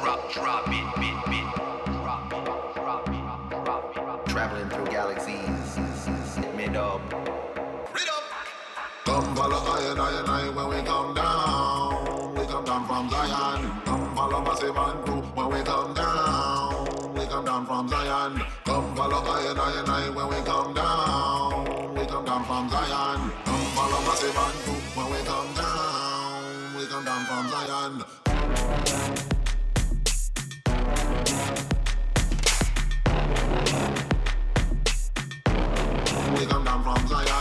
drop it. Traveling through galaxies, hit me up. Come follow I when we come down. We come down from Zion. Come follow Massive and Crew when we come down. We come down from Zion. Come follow I when we come down. We come down from Zion. Come follow Massive and Crew when we come down. We come down from Zion. We come down from Zion.